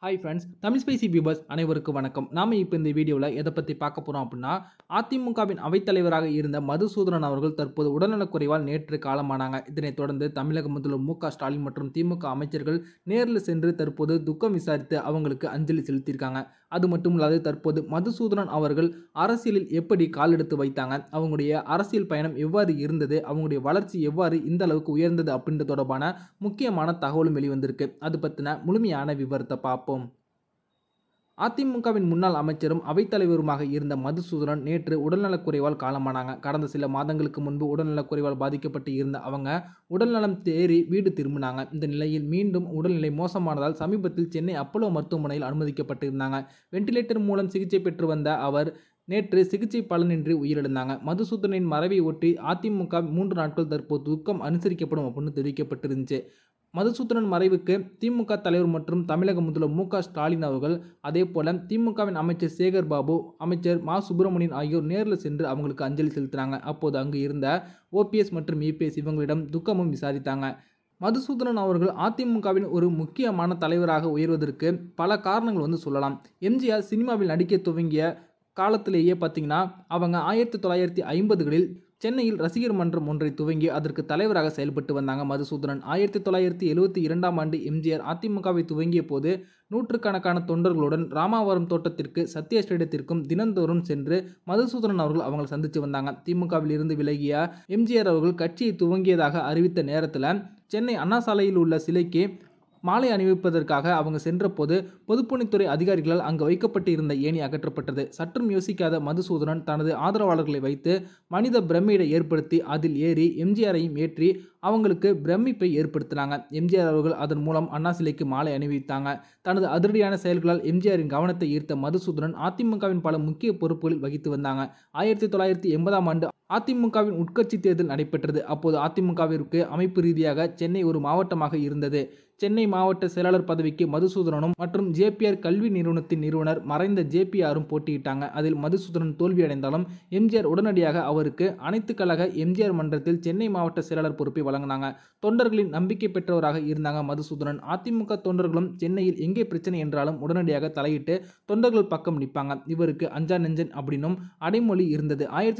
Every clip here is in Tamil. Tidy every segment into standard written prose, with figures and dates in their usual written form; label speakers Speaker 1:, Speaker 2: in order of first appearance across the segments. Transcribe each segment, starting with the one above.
Speaker 1: Hi friends, Tamil spicy viewers அனைவருக்கும் வணக்கம். நாம இப்போ இந்த வீடியோவில் எதை பற்றி பார்க்க போகிறோம் அப்படின்னா, அதிமுகவின் அவைத்தலைவராக இருந்த மதுசூதனன் அவர்கள் தற்போது உடல்நலக்குறைவால் நேற்று காலமானாங்க. இதனைத் தொடர்ந்து தமிழக முதல்வர் மு க ஸ்டாலின் மற்றும் திமுக அமைச்சர்கள் நேரில் சென்று தற்போது துக்கம் விசாரித்து அவங்களுக்கு அஞ்சலி செலுத்தியிருக்காங்க. அது மட்டும் இல்லாது தற்போது மதுசூதனன் அவர்கள் அரசியலில் எப்படி காலெடுத்து வைத்தாங்க, அவங்களுடைய அரசியல் பயணம் எவ்வாறு இருந்தது, அவங்களுடைய வளர்ச்சி எவ்வாறு இந்த அளவுக்கு உயர்ந்தது அப்படின்ற தொடர்பான முக்கியமான தகவலும் வெளிவந்திருக்கு. அது பற்றின முழுமையான விவரத்தை பார்ப்போம். அதிமுகவின் முன்னாள் அமைச்சரும் அவைத்தலைவருமாக இருந்த மதுசூதனன் நேற்று உடல்நலக்குறைவால் காலமானாங்க. கடந்த சில மாதங்களுக்கு முன்பு உடல்நலக்குறைவால் பாதிக்கப்பட்டு இருந்த அவங்க உடல்நலம் தேறி வீடு திரும்பினாங்க. இந்த நிலையில் மீண்டும் உடல்நிலை மோசமானதால் சமீபத்தில் சென்னை அப்போலோ மருத்துவமனையில் அனுமதிக்கப்பட்டிருந்தாங்க. வெண்டிலேட்டர் மூலம் சிகிச்சை பெற்று வந்த அவர் நேற்று சிகிச்சை பலனின்றி உயிரிழந்தாங்க. மதுசூதனனின் மறைவை ஒட்டி அதிமுக 3 நாட்கள் தற்போது துக்கம் அனுசரிக்கப்படும் அப்படின்னு தெரிவிக்கப்பட்டிருந்துச்சு. மதுசூதனன் மறைவுக்கு திமுக தலைவர் மற்றும் தமிழக முதல்வர் மு க ஸ்டாலின் அவர்கள், அதே போல திமுகவின் அமைச்சர் சேகர் பாபு, அமைச்சர் மா சுப்பிரமணியன் ஆகியோர் நேரில் சென்று அவங்களுக்கு அஞ்சலி செலுத்தினாங்க. அப்போது அங்கு இருந்த ஓபிஎஸ் மற்றும் இபிஎஸ் இவங்களிடம் துக்கமும் விசாரித்தாங்க. மதுசூதனன் அவர்கள் அதிமுகவின் ஒரு முக்கியமான தலைவராக உயர்வதற்கு பல காரணங்கள் சொல்லலாம். எம்ஜிஆர் சினிமாவில் நடிக்க துவங்கிய காலத்திலேயே பார்த்தீங்கன்னா, அவங்க 1950களில் சென்னையில் ரசிகர் மன்றம் ஒன்றை துவங்கி அதற்கு தலைவராக செயல்பட்டு வந்தாங்க மதுசூதனன். 1972ஆம் ஆண்டு எம்ஜிஆர் அதிமுகவை துவங்கிய போது நூற்றுக்கணக்கான தொண்டர்களுடன் ராமாவரம் தோட்டத்திற்கு, சத்யா ஸ்டேடியத்திற்கும் தினந்தோறும் சென்று மதுசூதனன் அவர்கள் அவங்களை சந்தித்து வந்தாங்க. திமுகவில் இருந்து விலகிய எம்ஜிஆர் அவர்கள் கட்சியை துவங்கியதாக அறிவித்த நேரத்தில் சென்னை அண்ணா சாலையில் உள்ள சிலைக்கு மாலை அணிவிப்பதற்காக அவங்க சென்றபோது பொதுப்பணித்துறை அதிகாரிகளால் அங்கு வைக்கப்பட்டு இருந்த ஏணி அகற்றப்பட்டது. சற்றும் யோசிக்காத மதுசூதனன் தனது ஆதரவாளர்களை வைத்து மனித பிரமிடை ஏற்படுத்தி அதில் ஏறி எம்ஜிஆரையும் ஏற்றி அவங்களுக்கு பிரமிப்பை ஏற்படுத்தினாங்க. எம்ஜிஆர் அவர்கள் அதன் மூலம் அண்ணா சிலைக்கு மாலை அணிவித்தாங்க. தனது அதிரடியான செயல்களால் எம்ஜிஆரின் கவனத்தை ஈர்த்த மதுசூதனன் அதிமுகவின் பல முக்கிய பொறுப்புகளில் வகித்து வந்தாங்க. 1980ஆம் ஆண்டு அதிமுகவின் உட்கட்சி தேர்தல் நடைபெற்றது. அப்போது அதிமுகவிற்கு அமைப்பு ரீதியாக சென்னை ஒரு மாவட்டமாக இருந்தது. சென்னை மாவட்ட செயலாளர் பதவிக்கு மதுசூதனனும் மற்றும் ஜேபிஆர் கல்வி நிறுவனத்தின் நிறுவனர் மறைந்த ஜேபிஆரும் போட்டியிட்டாங்க. அதில் மதுசூதனன் தோல்வியடைந்தாலும் எம்ஜிஆர் உடனடியாக அவருக்கு அனைத்து கழக எம்ஜிஆர் மன்றத்தில் சென்னை மாவட்ட செயலாளர் பொறுப்பை வழங்கினாங்க. தொண்டர்களின் நம்பிக்கை பெற்றவராக இருந்தாங்க மதுசூதனன். அதிமுக தொண்டர்களும் சென்னையில் எங்கே பிரச்சனை என்றாலும் உடனடியாக தலையிட்டு தொண்டர்கள் பக்கம் நிற்பாங்க. இவருக்கு அஞ்சா நெஞ்சன் அப்படின்னும் அடைமொழி இருந்தது.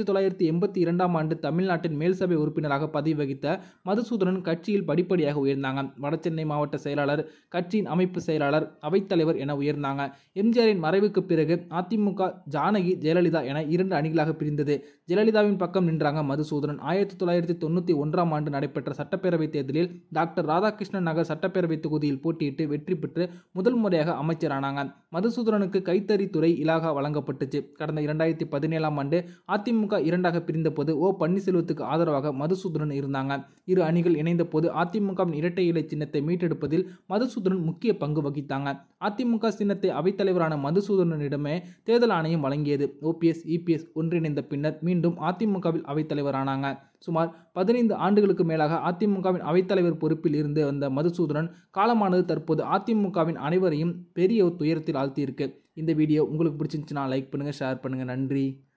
Speaker 1: 1982ஆம் ஆண்டு தமிழ்நாட்டின் மேல்சபை உறுப்பினராக பதவி வகித்த மதுசூதனன் கட்சியில் படிப்படியாக உயர்ந்தாங்க. வடசென்னை மாவட்ட செயலாளர், கட்சியின் அமைப்பு செயலாளர், அவைத்தலைவர் என உயர்ந்தாங்க. எம்ஜிஆரின் மறைவுக்கு பிறகு அதிமுக ஜானகி, ஜெயலலிதா என 2 அணிகளாக பிரிந்தது. ஜெயலலிதாவின் பக்கம் நின்றாங்க மதுசூதனன். 1991ஆம் ஆண்டு நடைபெற்ற சட்டப்பேரவை தேர்தலில் டாக்டர் ராதாகிருஷ்ணன் நகர் சட்டப்பேரவை தொகுதியில் போட்டியிட்டு வெற்றி பெற்று முதல் முறையாக அமைச்சரானாங்க. மதுசூதனனுக்கு கைத்தறித்துறை இலாகா வழங்கப்பட்டுச்சு. கடந்த 2017ஆம் ஆண்டு அதிமுக 2ஆக பிரிந்த போது ஓ பன்னீர்செல்வத்துக்கு ஆதரவாக மதுசூதனன் இருந்தாங்க. இரு அணிகள் இணைந்த போது அதிமுகவின் இரட்டை இலை சின்னத்தை மீட்டெடுப்பதில் மதுசூதனன் முக்கிய பங்கு வகித்தாங்க. அதிமுக சின்னத்தை அவைத்தலைவரான மதுசூதனனிடமே தேர்தல் ஆணையம் வழங்கியது. ஓபிஎஸ், இபிஎஸ் ஒன்றிணைந்த பின்னர் மீண்டும் அதிமுகவில் அவைத்தலைவரானாங்க. சுமார் 15 ஆண்டுகளுக்கு மேலாக அதிமுகவின் அவைத்தலைவர் பொறுப்பில் இருந்து வந்த மதுசூதனன் காலமானது தற்போது அதிமுகவின் அனைவரையும் பெரிய துயரத்தில் ஆழ்த்தியிருக்கு. இந்த வீடியோ உங்களுக்கு பிடிச்சிருந்துச்சுன்னா லைக் பண்ணுங்க, ஷேர் பண்ணுங்க. நன்றி.